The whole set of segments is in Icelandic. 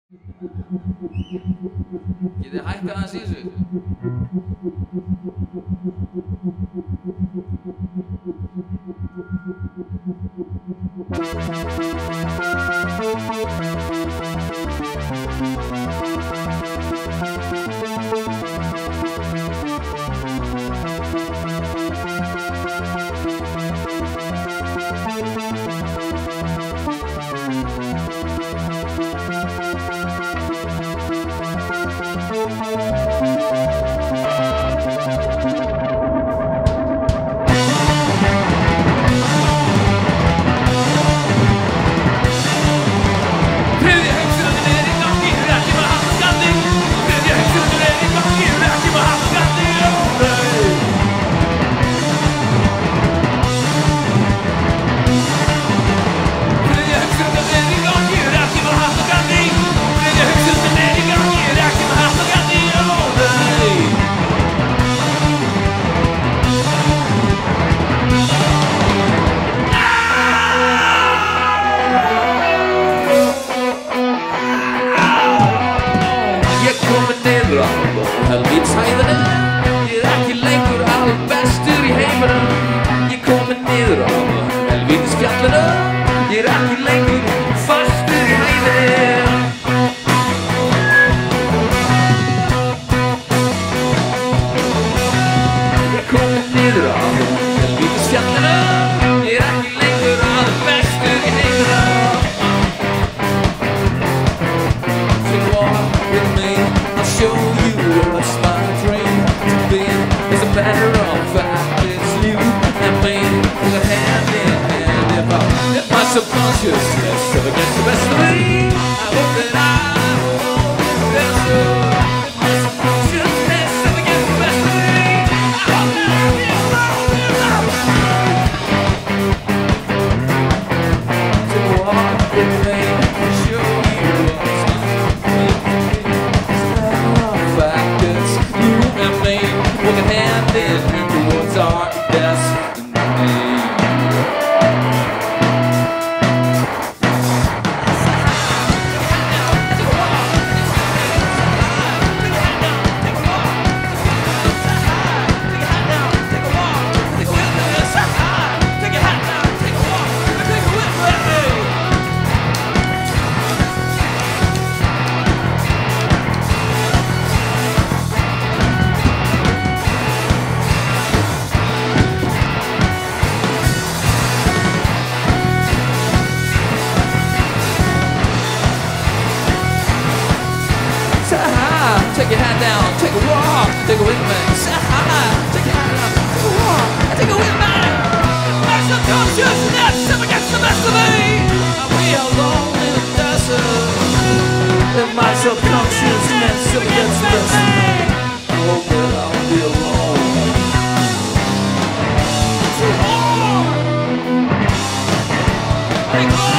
Getið hækkað aðeins í þessu. Helvítis hæðina, ég ekki lengur albestur í heiminum. Ég kominn niður á helvítis fjallinu, ég ekki lengur fastur í hæðinni. Ég kominn niður á helvítis fjallinu, ég ekki lengur albestur í heiminum. So walk with me, I'll show you what's my dream to be. As a matter of fact, it's you and me, we're hand in hand. If my subconsciousness ever gets the best of me, I hope that I won't get so. If my subconsciousness ever gets the best of me, I hope that I will. So walk with me, I'll show you what's my dream to be. Walking hand in hand towards our destiny. Take your hat down, take a walk, take a with me. Say hi, take your hat down, take a walk, take a with me. My subconsciousness never gets the best of me. I'll be alone in the desert. If my subconsciousness never gets the best of me, I hope that I'll be alone. So on, take on.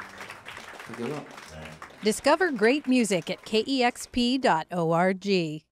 Discover great music at kexp.org.